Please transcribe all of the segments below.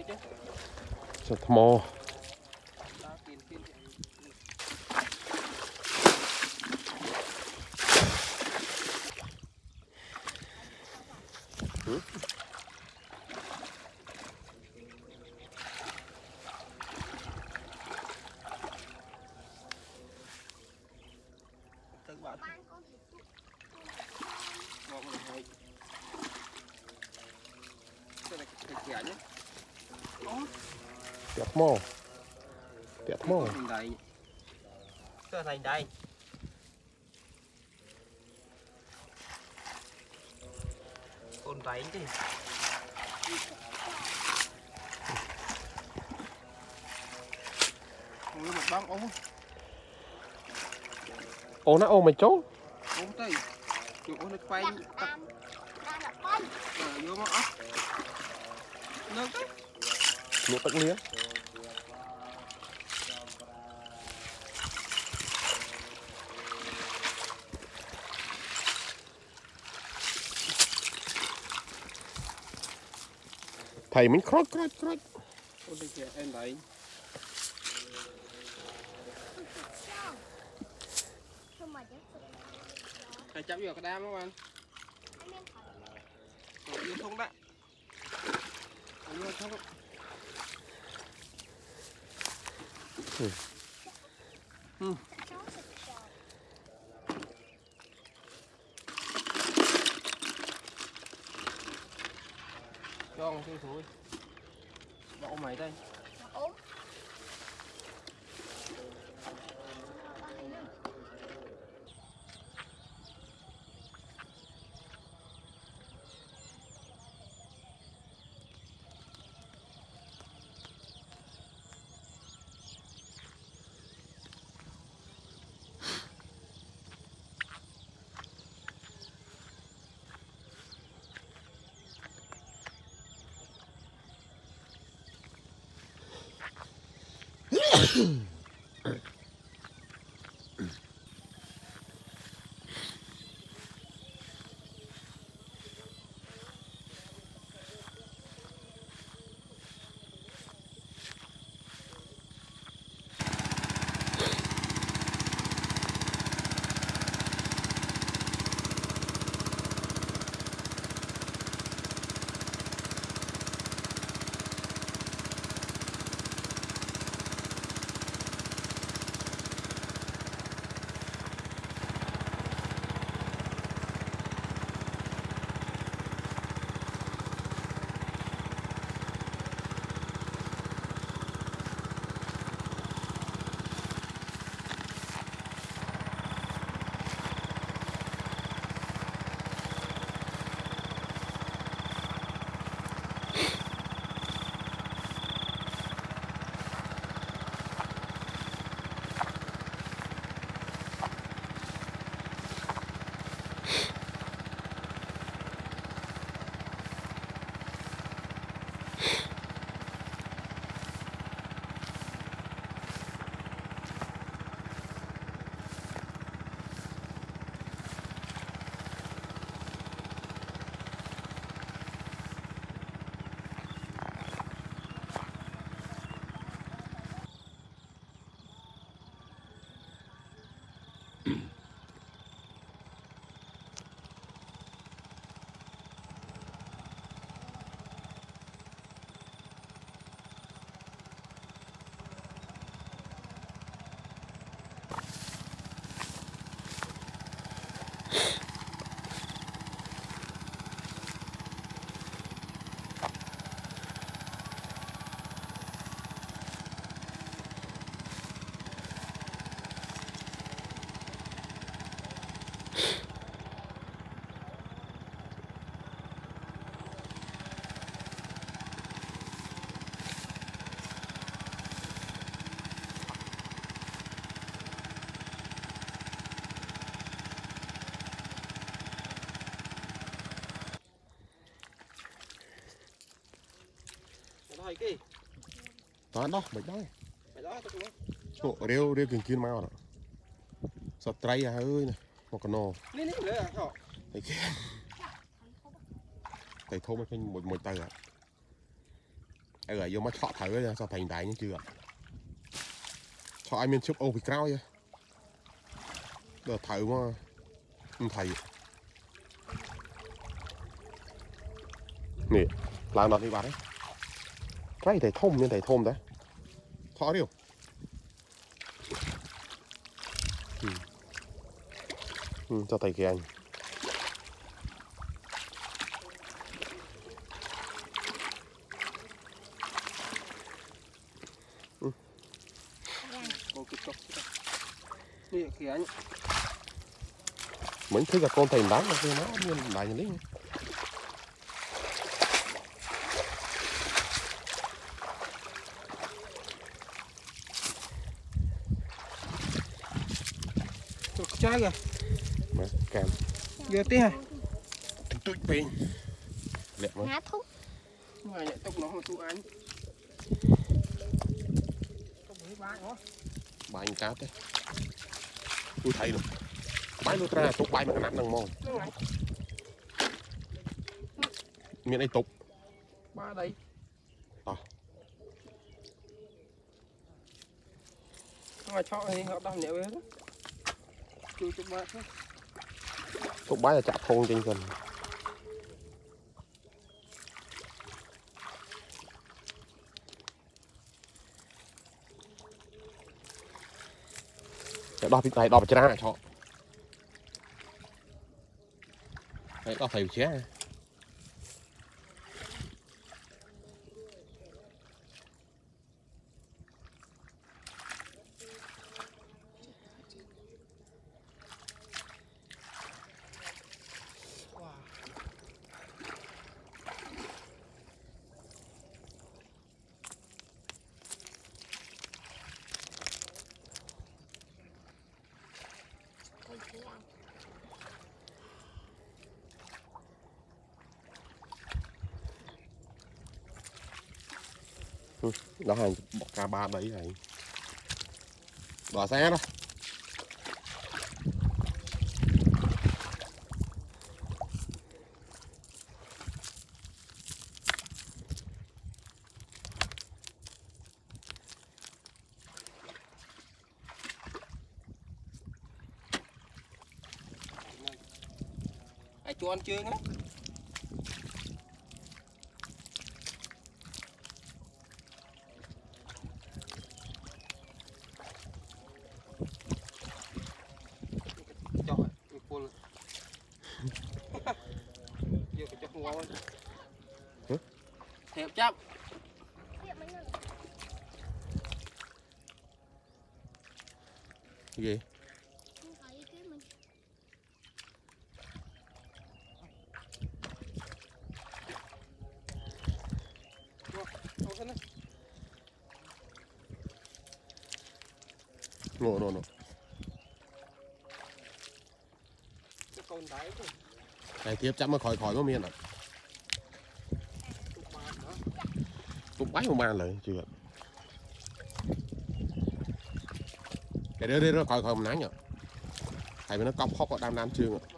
Sọt mò. Tiệt mò. Tiệt mò. Thành đây. Con váy đi. Một băng ống. Ô nó ô mày chốt. Ống tay. Chụp ống nó quay. Vô mà ốc. Nước đấy. Nước tắc mía. Thầy mình crot. Ôi đây kìa em đấy. Thầy chạm vào cái đam không anh? Vô thông đã. Vô thông. Cho ông xuống thôi. Bỏ mày đây. Đó đó, mấy đó. Mấy đó tôi Chỗ rêu kia mau đó. Sọt tray à ơi này, một con nò. Ní nữa à họ. Thấy kia. Thấy thô mấy một tay à. Vô mà chọ thử sao thành đáy như chưa chọ ai miền chụp ô bị cao vậy giờ thử mà không thầy nè làm nó đi bạn đấy cái thầy thôm đấy thọ đi cho thầy kìa anh mình thấy là con thầy đá nó như lại như thế trái kìa cam giờ tí hả tụi pin đẹp quá thúc mà nhận tốc nó mà tụi anh bài cá thế tôi thấy rồi bài nó ra tục bài mà cái nát nằng mòn miệng này tục ba đây mà cho thì họ đâm nhẹ với chui chụp ba thôi tục bài là chạm khôn trên gần đo bị này đo bị ra cho đấy đo thầy chế đó hàng bọc ca ba đấy này đỏ xe đó ai cho ăn chương á thiệp chấp gì nổ này tiếp chậm mà khỏi có miên à cũng bái một bànเลยchưa để đưa khỏi một nắng nhở thầy nó cong khóc ở đam chương ạ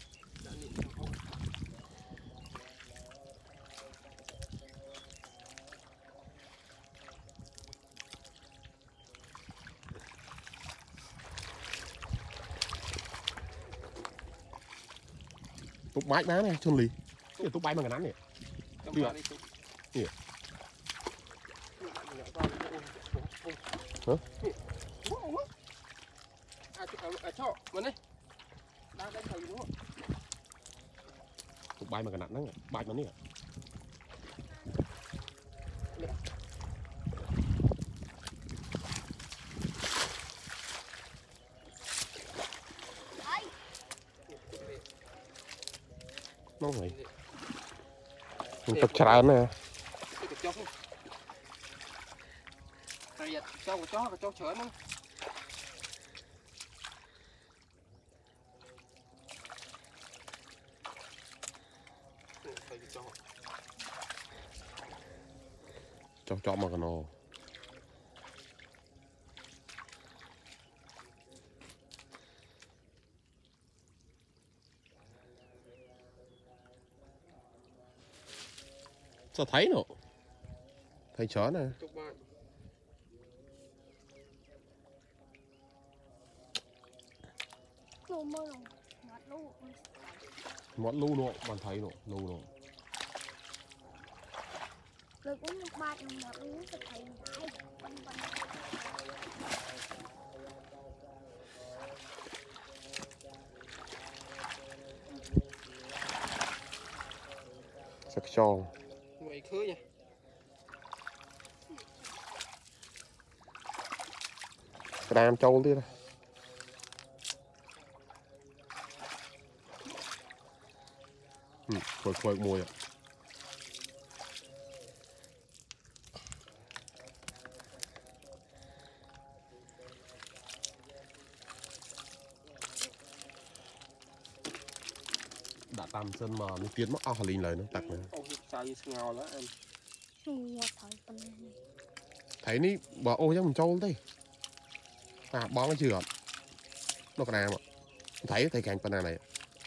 tục bái đá này chôn lì cái tục bái bằng cái nắn này chưa gì hả cho mình đi đang đánh thầy đúng không tục bái bằng cái nắn đấy bái nó nè nó vậy mình tập chả nè cho chở nó cho mà cái nó sao thấy nó Thấy chó nè. Món lu nọ, bạn thấy nọ, lu nọ. Rồi cũng một ba trong một uống thịt thịt lại. Sắc cho. Vậy khứa nha. Cái đam trâu đi. Khôi mùi ạ. Đã tầm sân mà nó tiến mất linh lời nó tặc này. Thấy ní bà ô chắc mình trâu đây. À bón nó chưa nó còn nào thấy càng con này.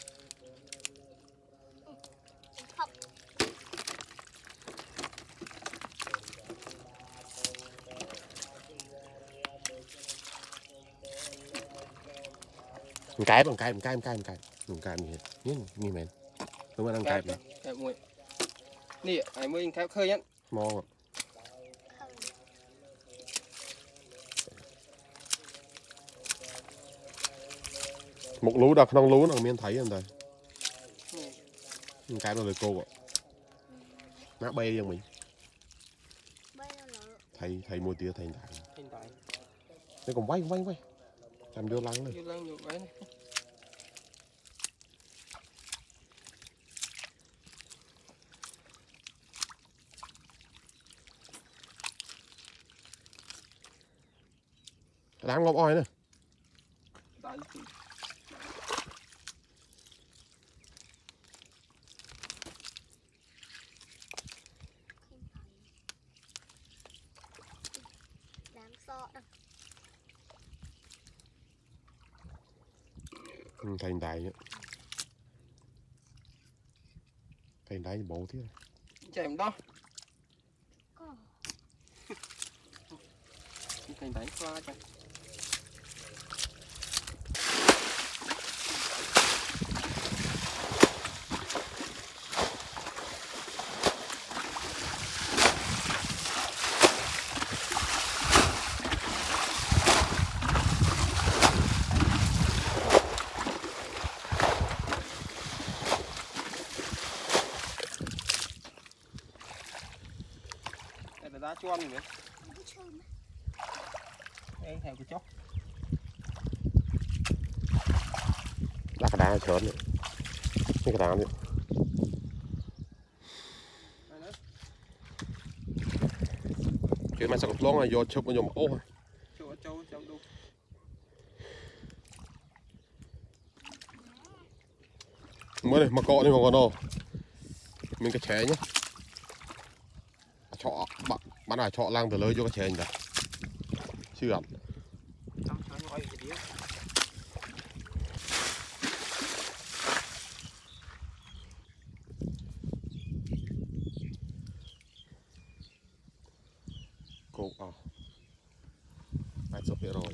Một cái như mày đúng không? Ăn cái này nè ai mới cái khơi nhá ngon. Một lú đặc non lú nó miên thấy anh đây cái nó lời cô ạ má bay đi mình thầy mua tía thầy đại nó còn quay làm vô lăng này đang ngọc oi nè thành đại nhá thành đại bộ thế chạy em đó thành đại qua chạy đá cho ăn vậy em theo cái chó đá cái đá chớn này cái đá này cái mà sao cột lông này vô chụp nó vô một ô châu đâu mới này mà cọ đi mà còn đâu mình cái chén nhá chọ bạn nào chọ lang từ lời vô cái chén rồi chưa gặp cô ai sắp rồi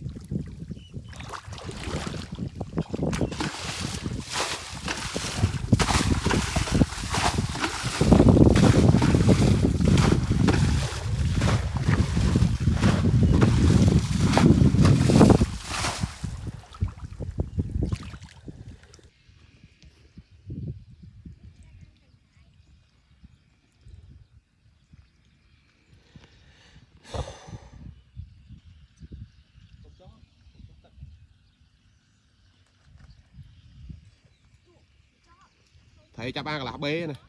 thầy cho ba cái lá bê này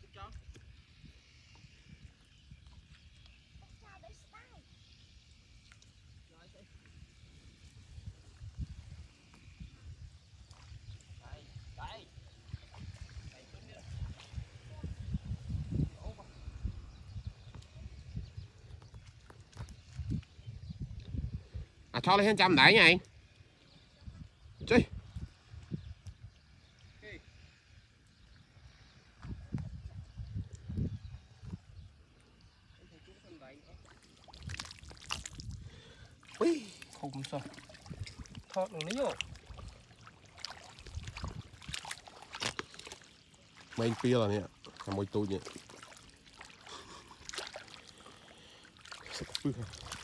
cho lên 100 đấy nha anh chơi Không sao. Thọt được níu. Main pia là nè, làm mồi tôi nhỉ. Sắp phước.